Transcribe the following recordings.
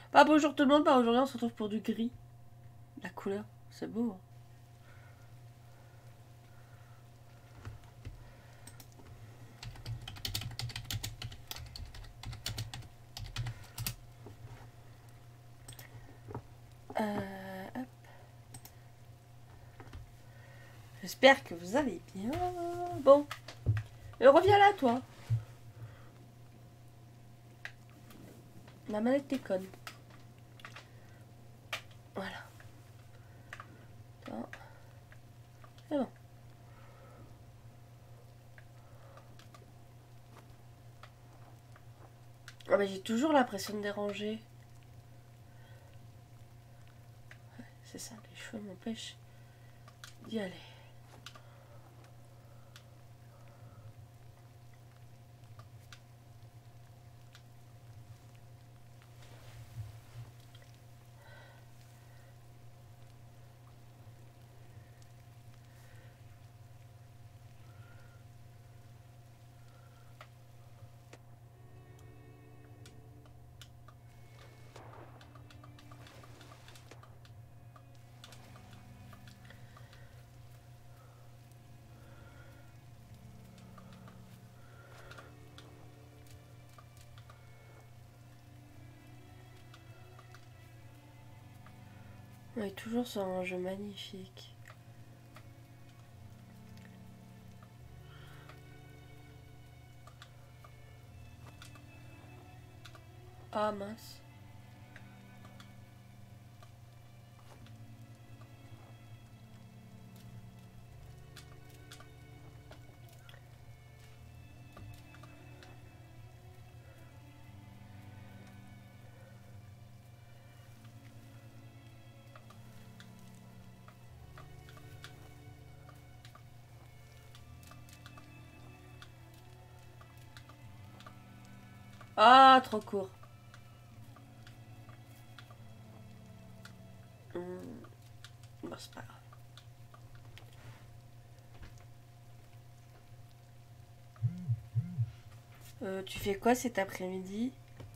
Bah bonjour tout le monde, bah aujourd'hui on se retrouve pour du gris. La couleur, c'est beau. Hop. J'espère que vous allez bien. Bon, reviens là toi. La manette déconne. Voilà. Attends. C'est bon. Ah mais j'ai toujours l'impression de déranger. Ouais, c'est ça, les cheveux m'empêchent d'y aller. Ouais, toujours sur un jeu magnifique. Ah mince. Ah, trop court. Bon, c'est pas grave. Tu fais quoi cet après-midi?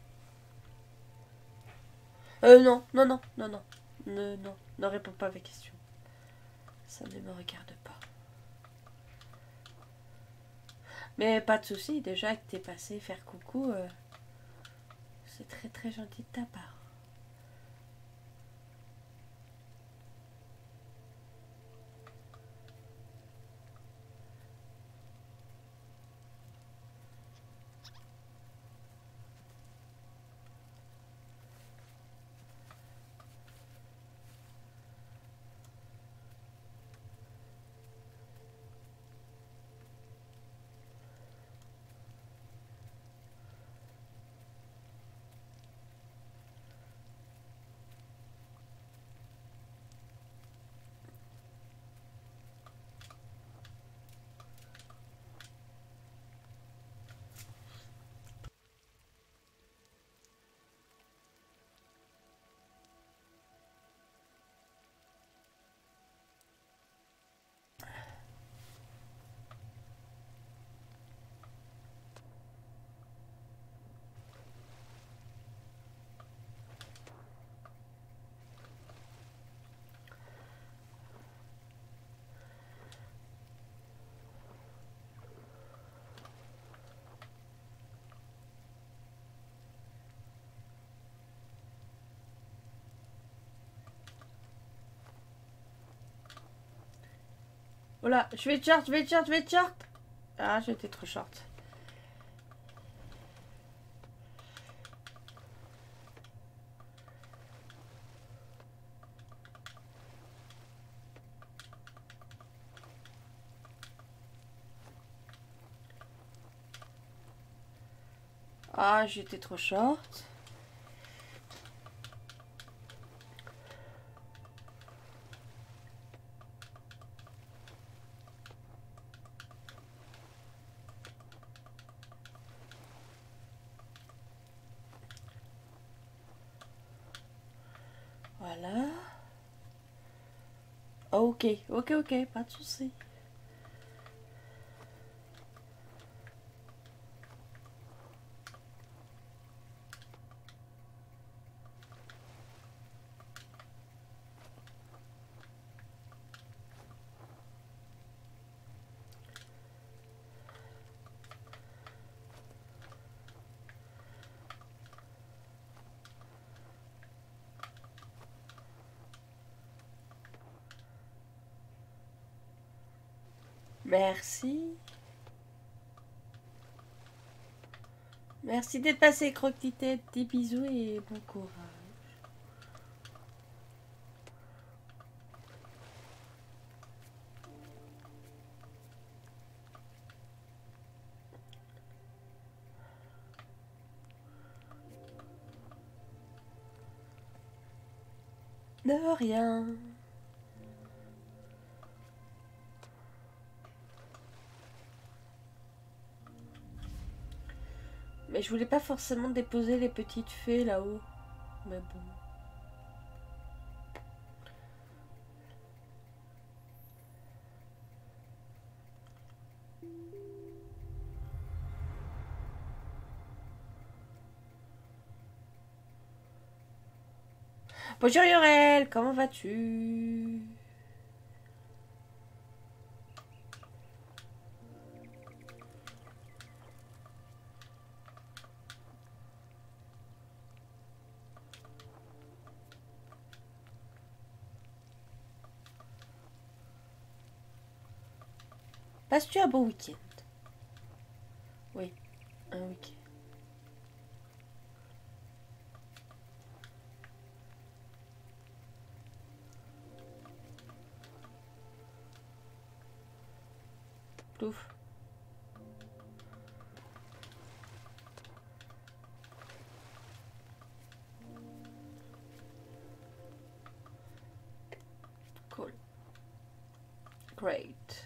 Non, non, non, non, non. Non, ne réponds pas à mes questions. Ça ne me regarde pas. Mais pas de soucis, déjà que t'es passé faire coucou, c'est très très gentil de ta part. Voilà, je vais être short, je vais être short, je vais être short. Ah, j'étais trop short. Ah, j'étais trop short. Voilà. Ok, ok, ok, pas de soucis. Merci. Merci d'être passé, Croque-Tête. Des bisous et bon courage. De rien. Mais je voulais pas forcément déposer les petites fées là-haut. Mais bon. Bonjour Yorel, comment vas-tu? Passes-tu un bon week-end? Oui, un week-end. Plouf. Cool. Great.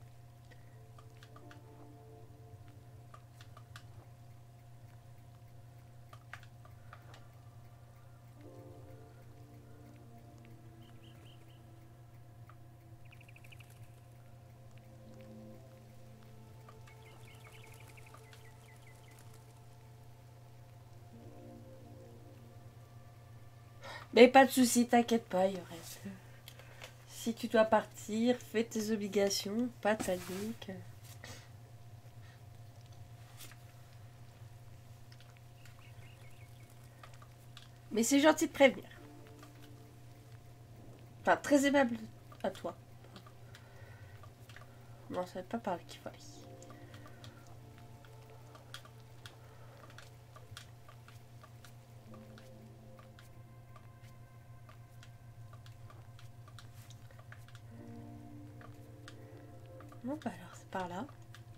Mais pas de soucis, t'inquiète pas, Yorel. Si tu dois partir, fais tes obligations, pas de panique. Mais c'est gentil de prévenir. Enfin, très aimable à toi. Non, ça ne pas par là qu'il fallait. Bon, bah alors, c'est par là.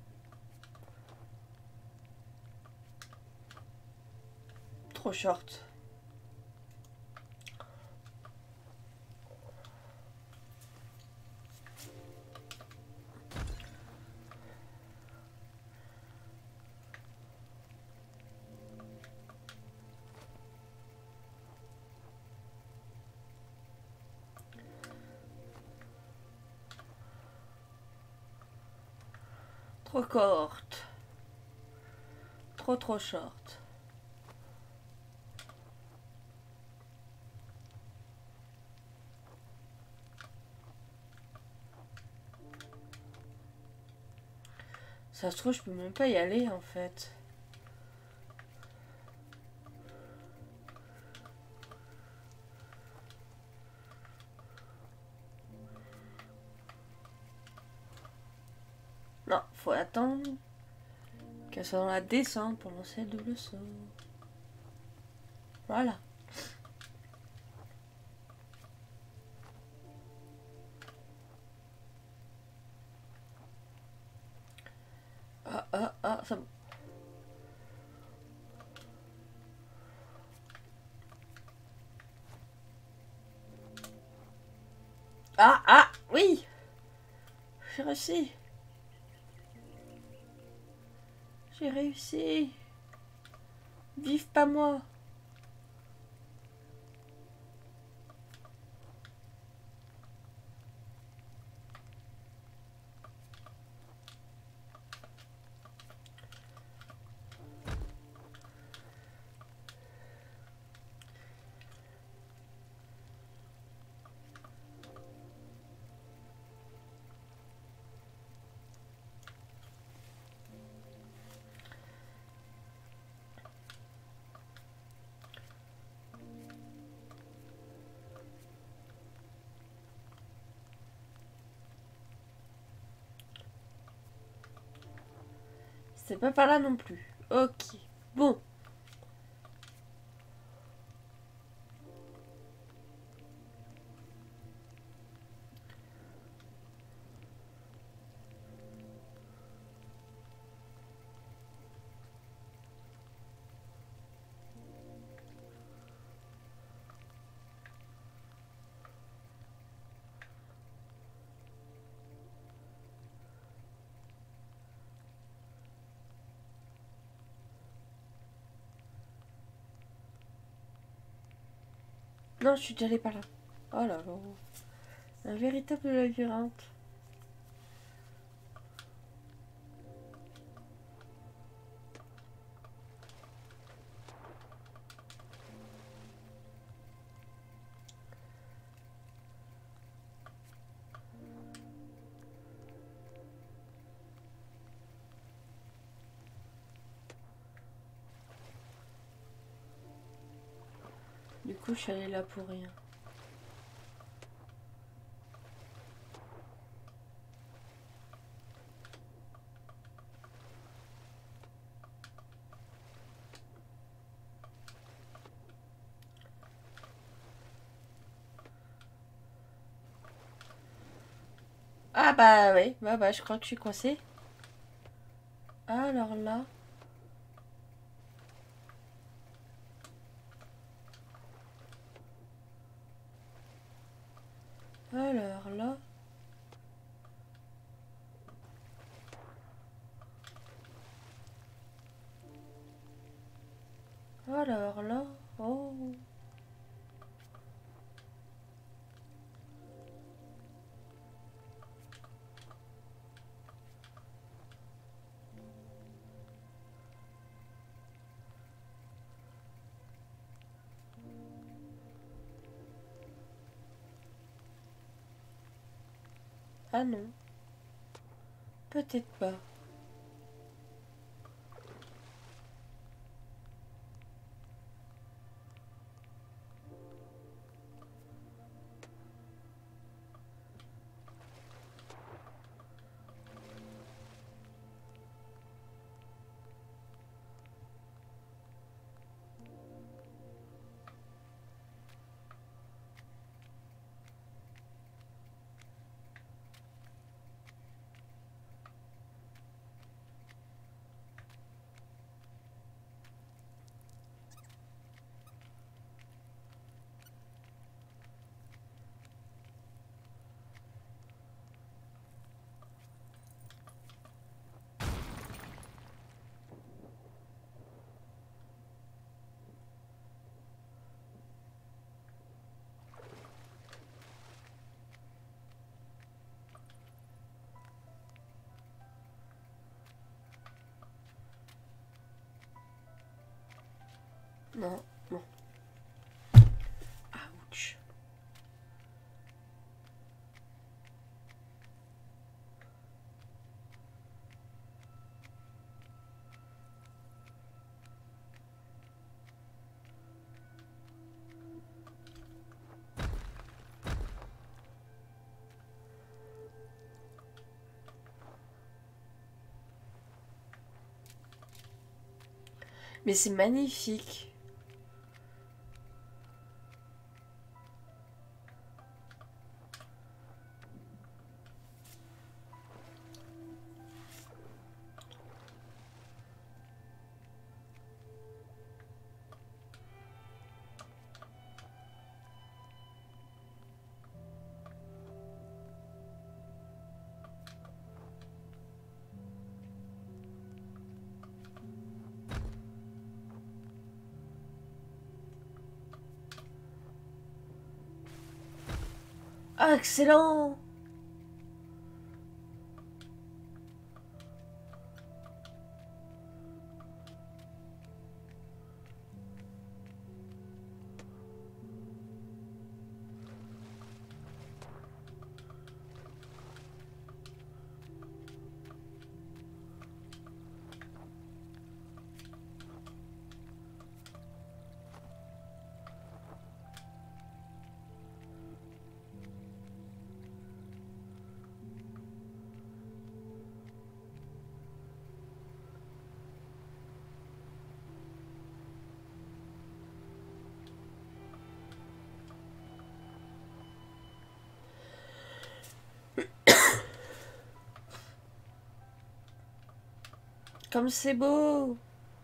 Trop short. Trop courte. Trop short. Ça se trouve, je peux même pas y aller en fait. Non, faut attendre qu'elle soit dans la descente pour lancer le double saut. Voilà. Ça... Oui. J'ai réussi. J'ai réussi. Vive pas moi. C'est pas par là non plus. Ok. Bon. Non, je suis déjà allée par là. Oh là là. Un véritable labyrinthe. Du coup, je suis allée là pour rien. Ah bah oui, bah je crois que je suis coincée. Alors là. Alors là. Alors là. Oh. Ah non. Peut-être pas. Non, non. Ouch. Mais c'est magnifique. Ah, excellent! Comme c'est beau.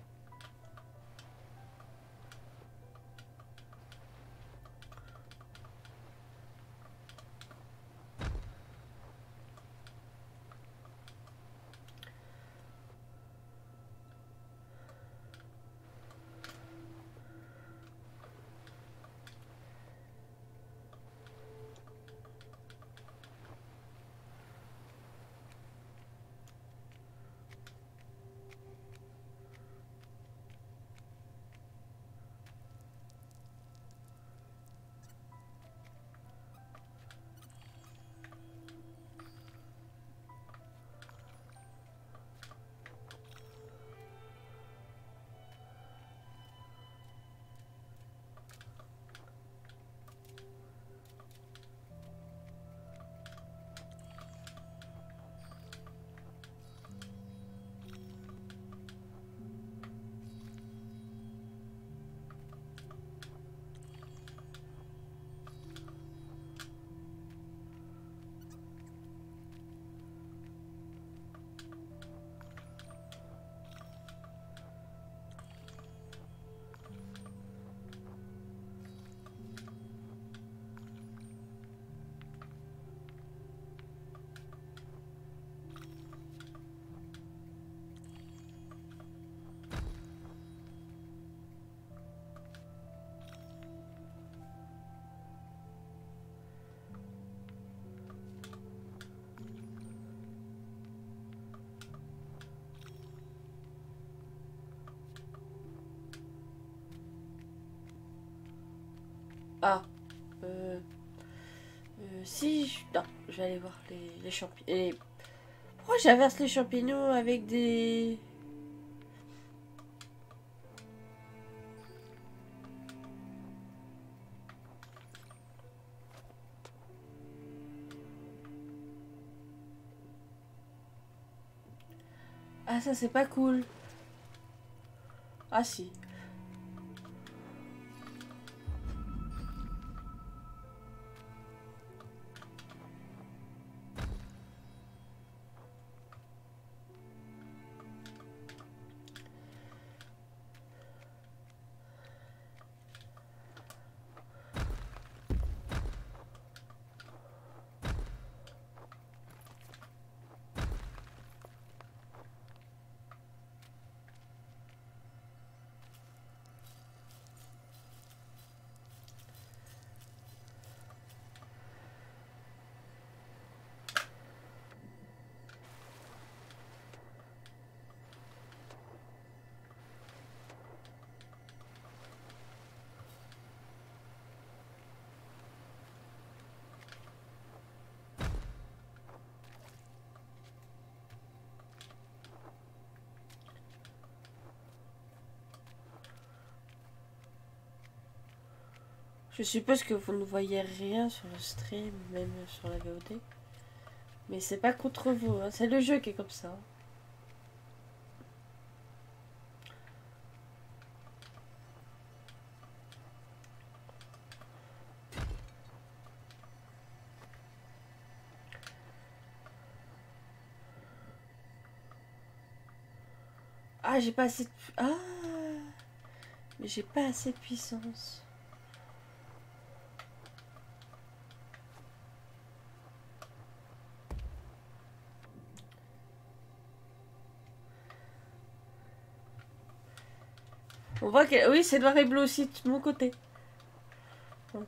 Ah. Si... Non, je vais aller voir les champignons. Pourquoi j'inverse les champignons avec des... Ah, ça c'est pas cool. Ah si. Je suppose que vous ne voyez rien sur le stream, même sur la VOD. Mais c'est pas contre vous, hein. C'est le jeu qui est comme ça. Ah, j'ai pas assez de... Ah, mais j'ai pas assez de puissance. On voit que... Oui, c'est noir et bleu aussi de mon côté. Donc,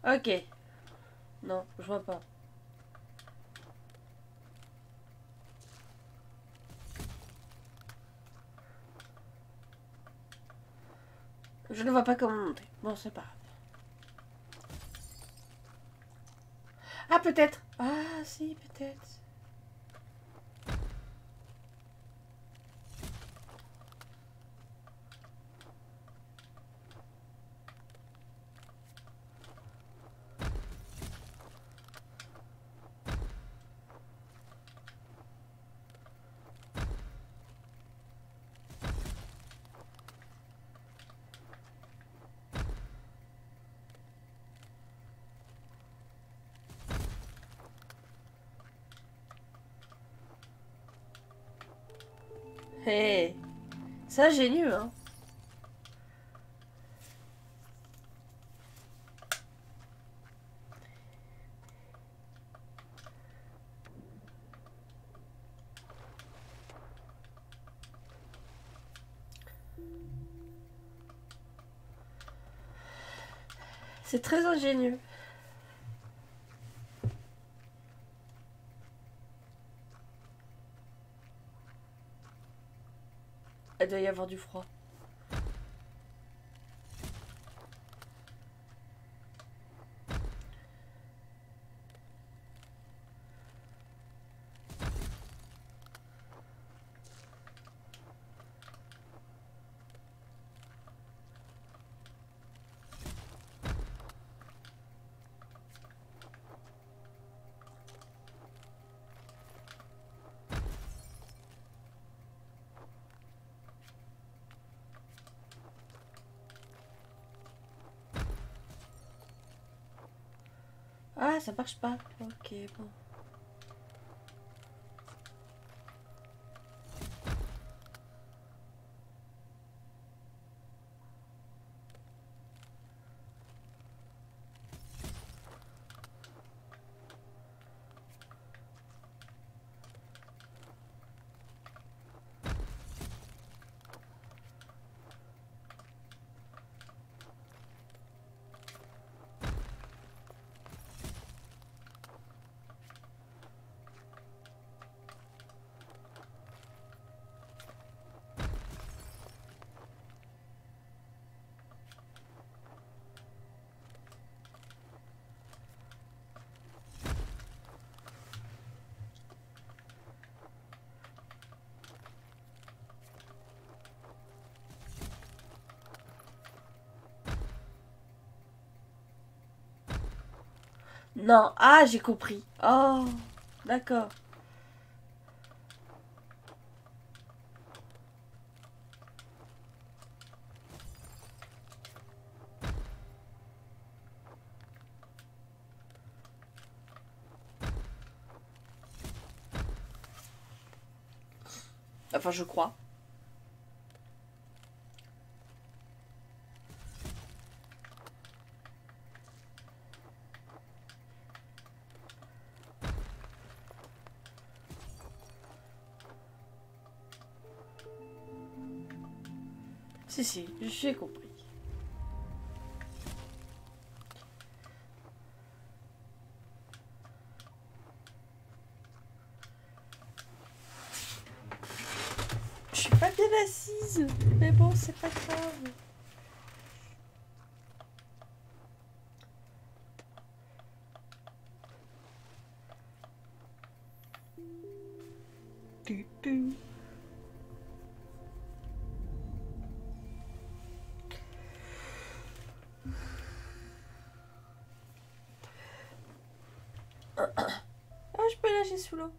Ok. Non, je vois pas. Je ne vois pas comment monter. Bon, c'est pas grave. Ah, peut-être. Ah, si, peut-être. Hé, hey. C'est ingénieux, hein. C'est très ingénieux. Il doit y avoir du froid. Ah, ça marche pas. Ok, bon. Non, ah, j'ai compris. Oh, d'accord. Enfin, je crois. Si, si, j'ai compris. Je suis pas bien assise, mais bon, c'est pas grave. Tu, tu. Ah, je peux nager sous l'eau.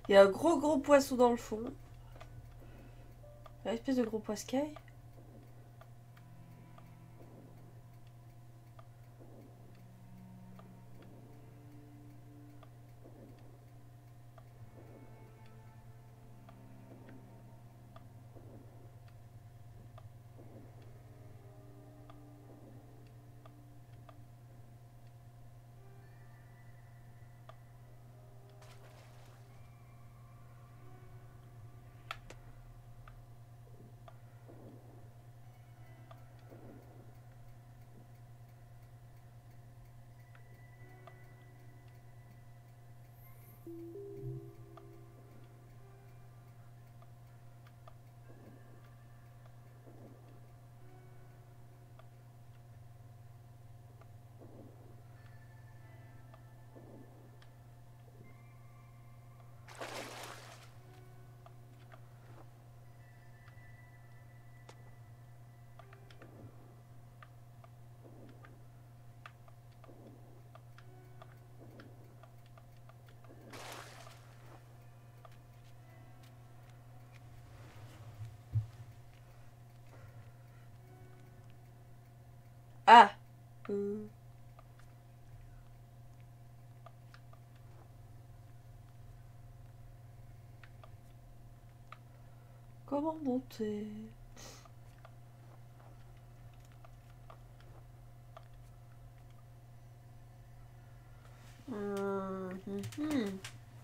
Il y a un gros poisson dans le fond. Une espèce de gros poiscaille. Ah. Comment monter? Mhm.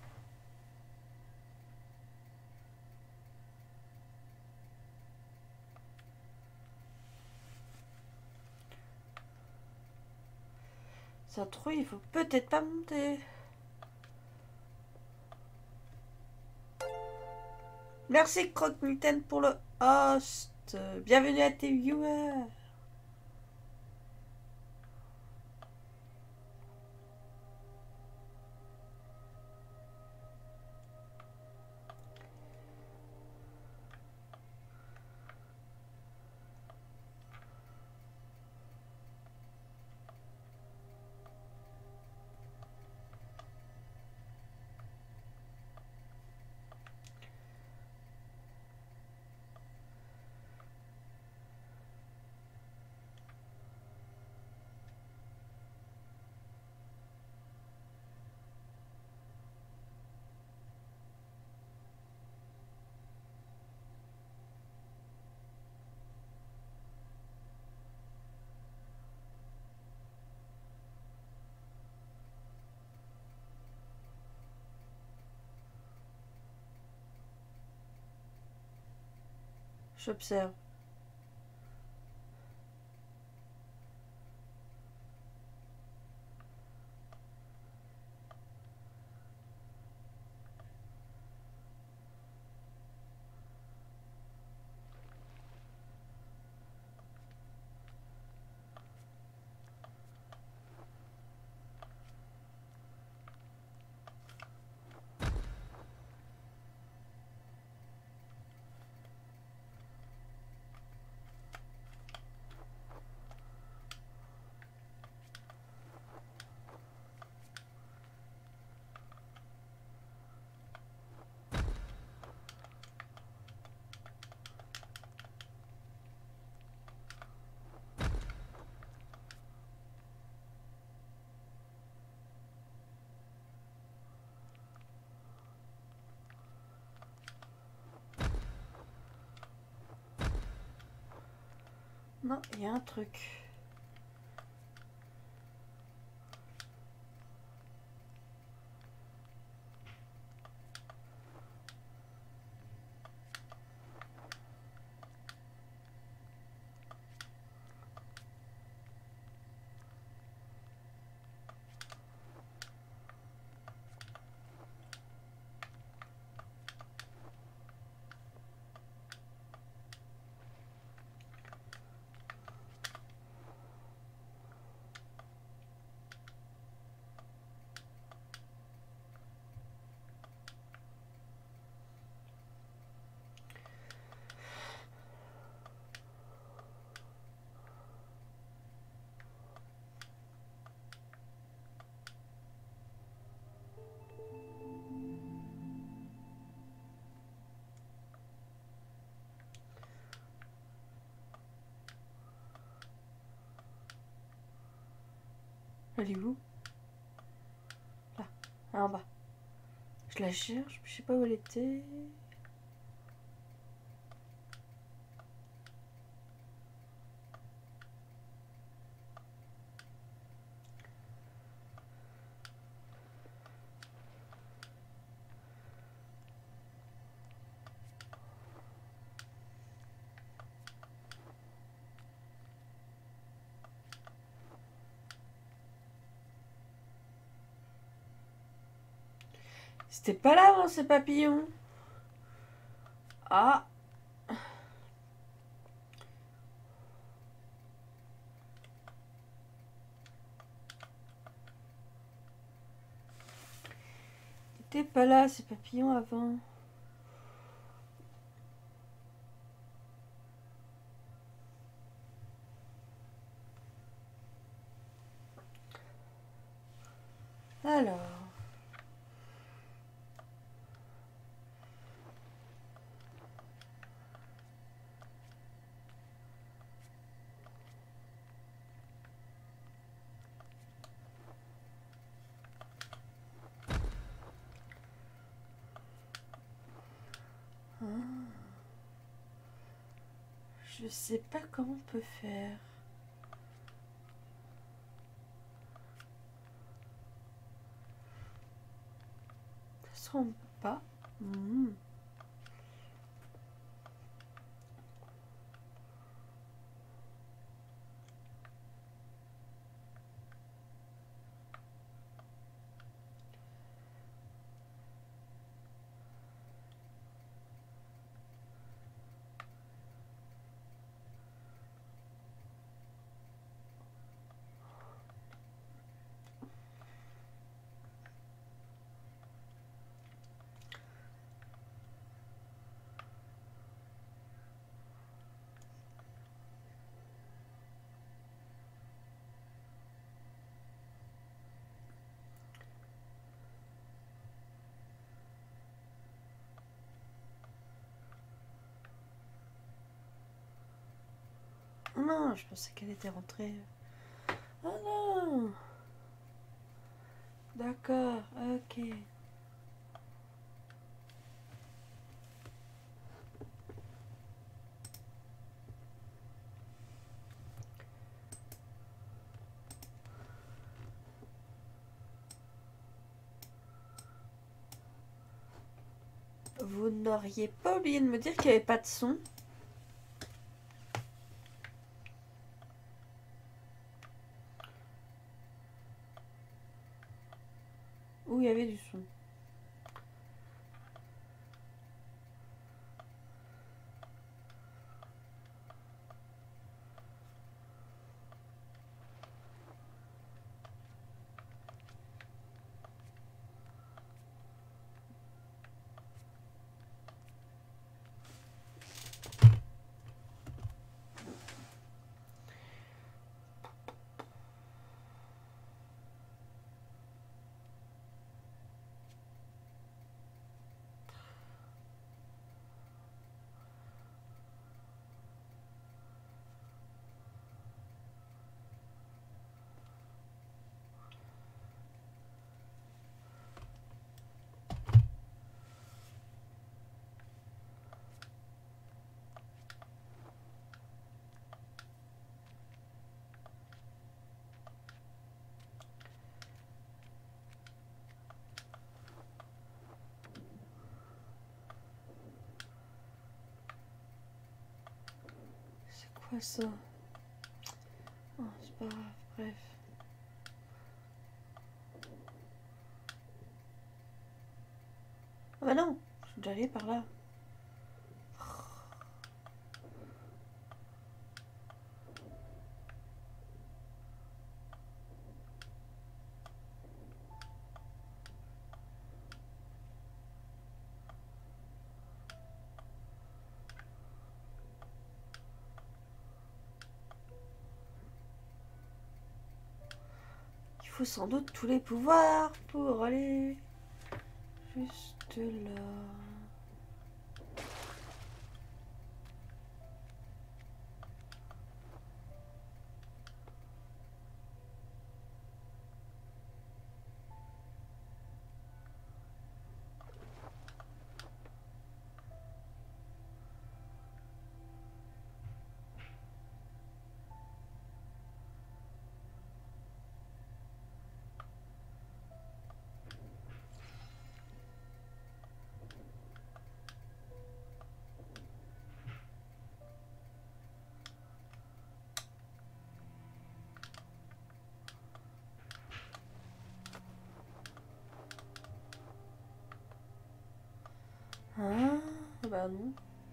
Ça trouille, il faut peut-être pas monter. Merci Croque-Mitaine pour le host. Bienvenue à tes viewers. J'observe. Non, il y a un truc. Elle est où? Là, en bas. Je la cherche, je sais pas où elle était. C'était pas là avant ces papillons. Ah. C'était pas là ces papillons avant. Alors. Je sais pas comment on peut faire. Ça se rend pas. Non, je pensais qu'elle était rentrée. Ah non. D'accord, ok. Vous n'auriez pas oublié de me dire qu'il n'y avait pas de son? Où il y avait du son? C'est quoi ça? Oh, c'est pas grave, bref. Ah bah non, je suis déjà allée par là. Il faut sans doute tous les pouvoirs pour aller juste là. bah non.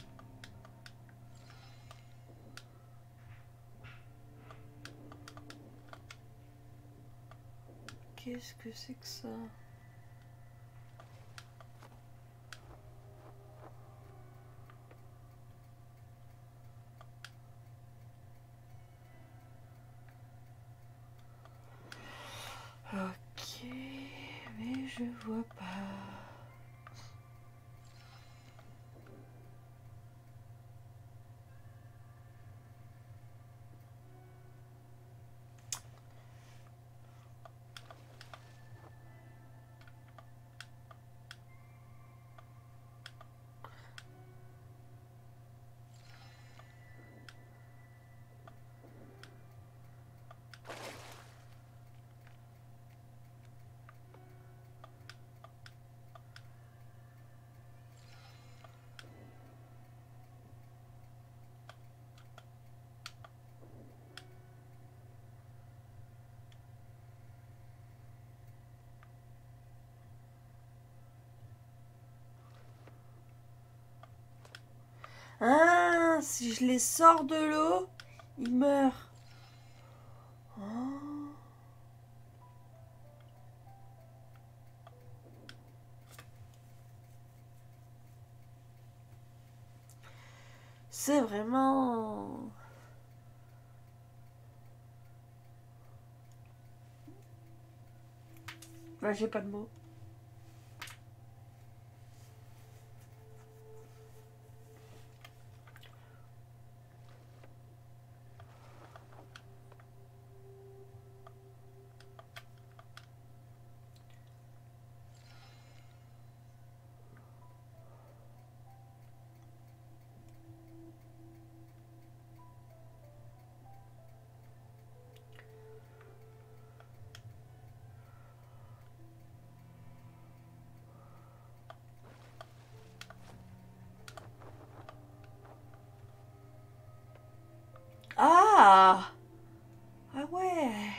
Qu'est-ce que c'est que ça? Ok, mais je vois pas. Ah, si je les sors de l'eau, ils meurent. Oh. C'est vraiment... Bah, j'ai pas de mots. Ah! Ah ouais!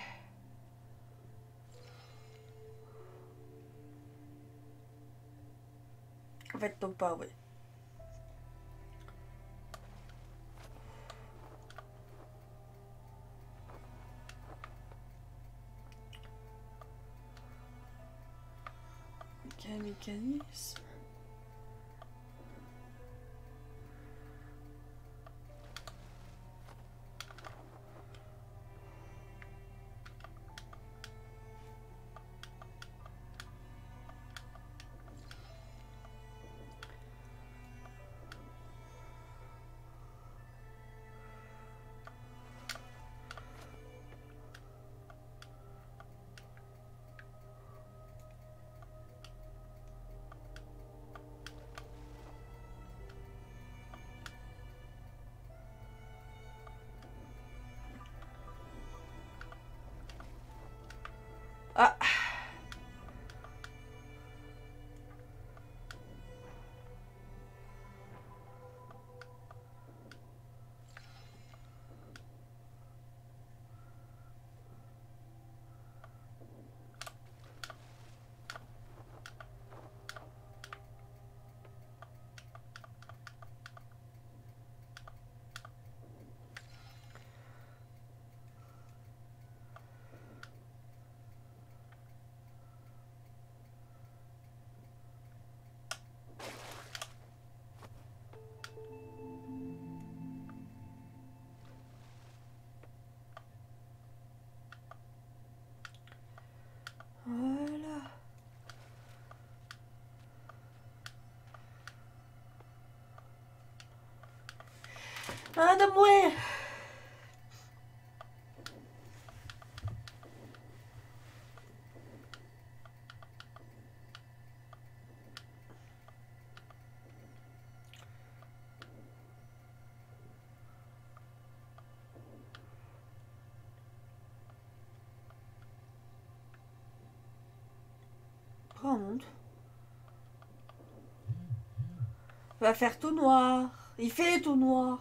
En fait, non pas, ouais. Quel mécanisme? Ah! Voilà. Ah, de mourir! Oh mon Dieu. Va faire tout noir. Il fait tout noir.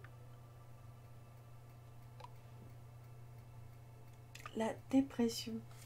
La dépression.